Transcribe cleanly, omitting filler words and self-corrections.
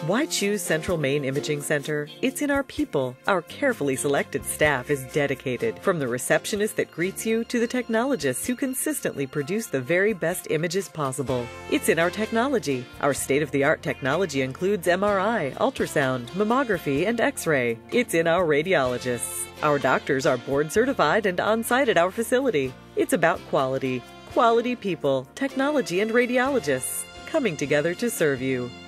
Why choose Central Maine Imaging Center? It's in our people. Our carefully selected staff is dedicated. From the receptionist that greets you to the technologists who consistently produce the very best images possible. It's in our technology. Our state-of-the-art technology includes MRI, ultrasound, mammography, and X-ray. It's in our radiologists. Our doctors are board certified and on-site at our facility. It's about quality. Quality people, technology, and radiologists coming together to serve you.